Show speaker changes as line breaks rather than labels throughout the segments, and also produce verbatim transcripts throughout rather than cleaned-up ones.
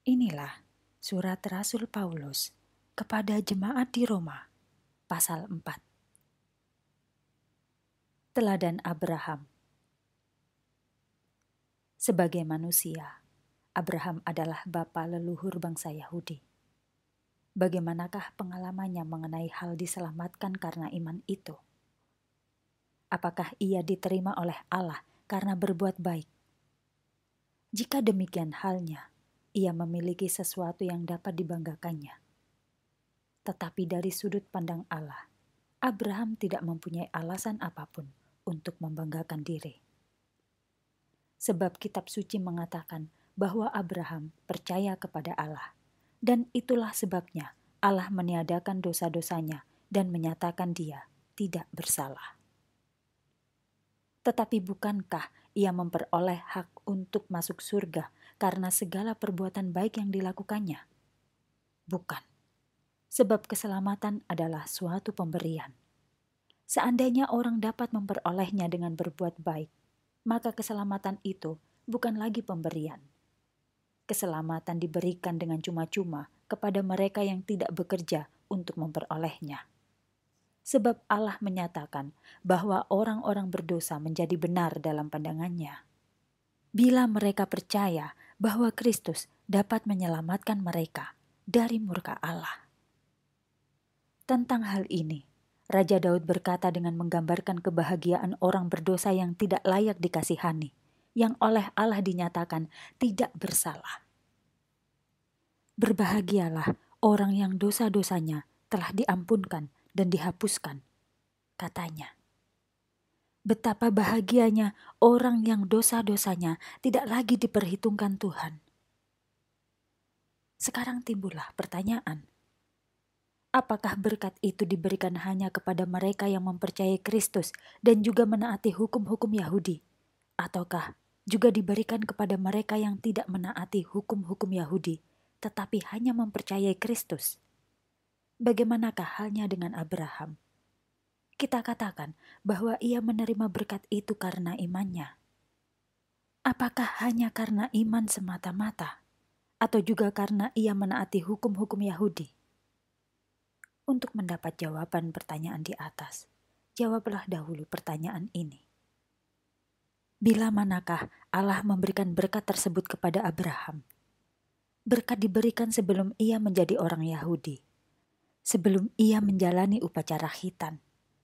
Inilah surat Rasul Paulus kepada jemaat di Roma, pasal empat. Teladan Abraham. Sebagai manusia, Abraham adalah bapa leluhur bangsa Yahudi. Bagaimanakah pengalamannya mengenai hal diselamatkan karena iman itu? Apakah ia diterima oleh Allah karena berbuat baik? Jika demikian halnya, ia memiliki sesuatu yang dapat dibanggakannya. Tetapi dari sudut pandang Allah, Abraham tidak mempunyai alasan apapun untuk membanggakan diri. Sebab kitab suci mengatakan bahwa Abraham percaya kepada Allah, dan itulah sebabnya Allah meniadakan dosa-dosanya dan menyatakan dia tidak bersalah. Tetapi bukankah ia memperoleh hak untuk masuk surga karena segala perbuatan baik yang dilakukannya? Bukan, sebab keselamatan adalah suatu pemberian. Seandainya orang dapat memperolehnya dengan berbuat baik, maka keselamatan itu bukan lagi pemberian. Keselamatan diberikan dengan cuma-cuma kepada mereka yang tidak bekerja untuk memperolehnya. Sebab Allah menyatakan bahwa orang-orang berdosa menjadi benar dalam pandangannya, bila mereka percaya bahwa Kristus dapat menyelamatkan mereka dari murka Allah. Tentang hal ini, Raja Daud berkata dengan menggambarkan kebahagiaan orang berdosa yang tidak layak dikasihani, yang oleh Allah dinyatakan tidak bersalah. Berbahagialah orang yang dosa-dosanya telah diampunkan dan dihapuskan, katanya. Betapa bahagianya orang yang dosa-dosanya tidak lagi diperhitungkan Tuhan. Sekarang timbullah pertanyaan. Apakah berkat itu diberikan hanya kepada mereka yang mempercayai Kristus dan juga menaati hukum-hukum Yahudi? Ataukah juga diberikan kepada mereka yang tidak menaati hukum-hukum Yahudi, tetapi hanya mempercayai Kristus? Bagaimanakah halnya dengan Abraham? Kita katakan bahwa ia menerima berkat itu karena imannya. Apakah hanya karena iman semata-mata, atau juga karena ia menaati hukum-hukum Yahudi? Untuk mendapat jawaban pertanyaan di atas, jawablah dahulu pertanyaan ini. Bila manakah Allah memberikan berkat tersebut kepada Abraham? Berkat diberikan sebelum ia menjadi orang Yahudi, sebelum ia menjalani upacara khitan.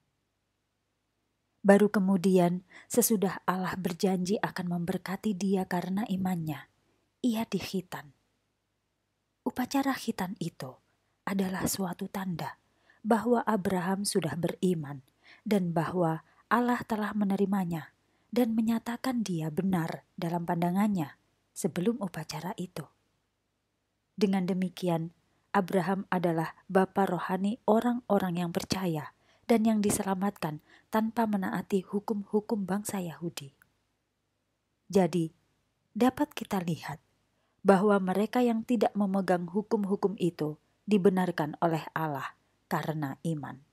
Baru kemudian, sesudah Allah berjanji akan memberkati dia karena imannya, ia dikhitan. Upacara khitan itu adalah suatu tanda bahwa Abraham sudah beriman dan bahwa Allah telah menerimanya dan menyatakan dia benar dalam pandangannya sebelum upacara itu. Dengan demikian, Abraham adalah bapa rohani orang-orang yang percaya dan yang diselamatkan tanpa menaati hukum-hukum bangsa Yahudi. Jadi, dapat kita lihat bahwa mereka yang tidak memegang hukum-hukum itu dibenarkan oleh Allah karena iman.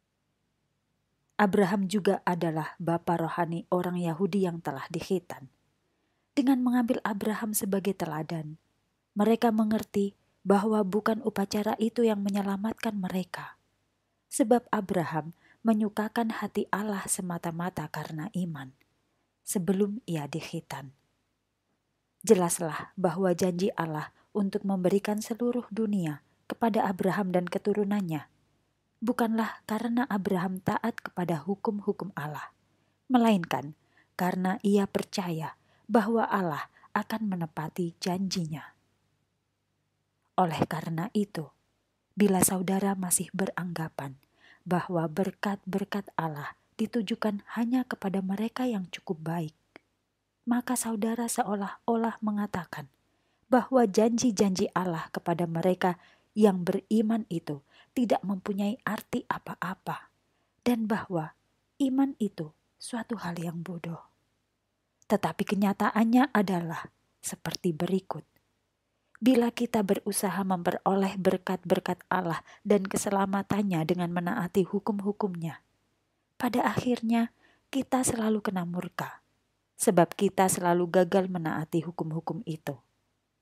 Abraham juga adalah bapa rohani orang Yahudi yang telah dikhitan. Dengan mengambil Abraham sebagai teladan, mereka mengerti bahwa bukan upacara itu yang menyelamatkan mereka. Sebab Abraham menyukakan hati Allah semata-mata karena iman, sebelum ia dikhitan. Jelaslah bahwa janji Allah untuk memberikan seluruh dunia kepada Abraham dan keturunannya bukanlah karena Abraham taat kepada hukum-hukum Allah, melainkan karena ia percaya bahwa Allah akan menepati janjinya. Oleh karena itu, bila saudara masih beranggapan bahwa berkat-berkat Allah ditujukan hanya kepada mereka yang cukup baik, maka saudara seolah-olah mengatakan bahwa janji-janji Allah kepada mereka yang beriman itu tidak mempunyai arti apa-apa, dan bahwa iman itu suatu hal yang bodoh. Tetapi kenyataannya adalah seperti berikut. Bila kita berusaha memperoleh berkat-berkat Allah dan keselamatannya dengan menaati hukum-hukumnya, pada akhirnya kita selalu kena murka, sebab kita selalu gagal menaati hukum-hukum itu.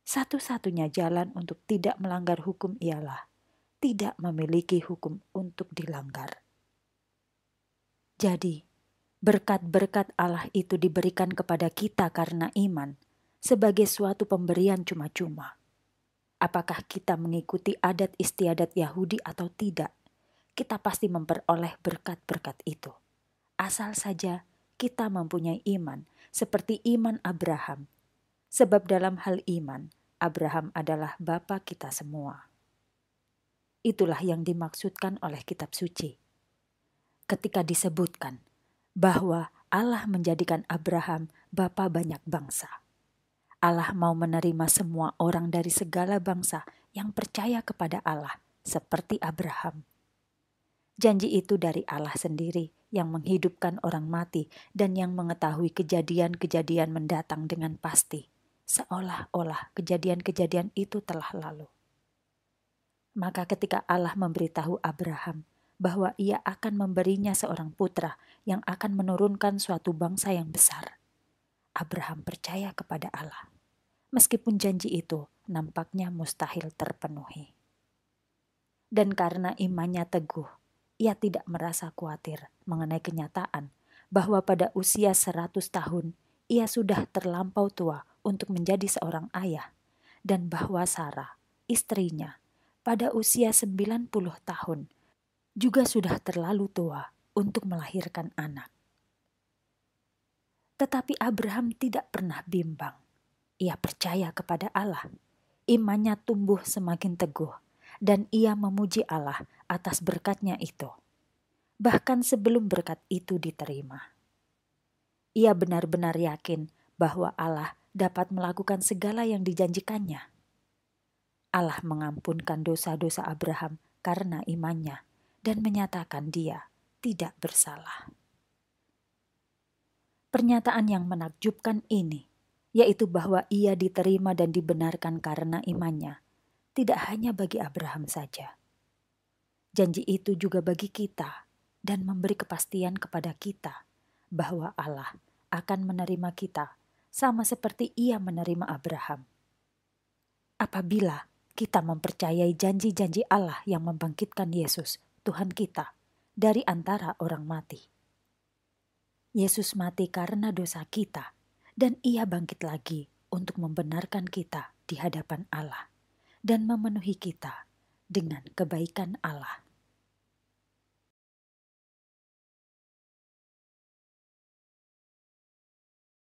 Satu-satunya jalan untuk tidak melanggar hukum ialah tidak memiliki hukum untuk dilanggar. Jadi, berkat-berkat Allah itu diberikan kepada kita karena iman sebagai suatu pemberian cuma-cuma. Apakah kita mengikuti adat istiadat Yahudi atau tidak, kita pasti memperoleh berkat-berkat itu. Asal saja kita mempunyai iman seperti iman Abraham. Sebab dalam hal iman, Abraham adalah bapa kita semua. Itulah yang dimaksudkan oleh kitab suci ketika disebutkan bahwa Allah menjadikan Abraham bapa banyak bangsa. Allah mau menerima semua orang dari segala bangsa yang percaya kepada Allah seperti Abraham. Janji itu dari Allah sendiri yang menghidupkan orang mati dan yang mengetahui kejadian-kejadian mendatang dengan pasti, seolah-olah kejadian-kejadian itu telah lalu. Maka ketika Allah memberitahu Abraham bahwa ia akan memberinya seorang putra yang akan menurunkan suatu bangsa yang besar, Abraham percaya kepada Allah, meskipun janji itu nampaknya mustahil terpenuhi. Dan karena imannya teguh, ia tidak merasa khawatir mengenai kenyataan bahwa pada usia seratus tahun ia sudah terlampau tua untuk menjadi seorang ayah, dan bahwa Sarah, istrinya, pada usia sembilan puluh tahun juga sudah terlalu tua untuk melahirkan anak. Tetapi Abraham tidak pernah bimbang. Ia percaya kepada Allah. Imannya tumbuh semakin teguh dan ia memuji Allah atas berkatnya itu. Bahkan sebelum berkat itu diterima. Ia benar-benar yakin bahwa Allah dapat melakukan segala yang dijanjikannya. Allah mengampunkan dosa-dosa Abraham karena imannya dan menyatakan dia tidak bersalah. Pernyataan yang menakjubkan ini, yaitu bahwa ia diterima dan dibenarkan karena imannya, tidak hanya bagi Abraham saja. Janji itu juga bagi kita dan memberi kepastian kepada kita bahwa Allah akan menerima kita sama seperti ia menerima Abraham. Apabila kita mempercayai janji-janji Allah yang membangkitkan Yesus, Tuhan kita, dari antara orang mati. Yesus mati karena dosa kita, dan ia bangkit lagi untuk membenarkan kita di hadapan Allah dan memenuhi kita dengan kebaikan Allah.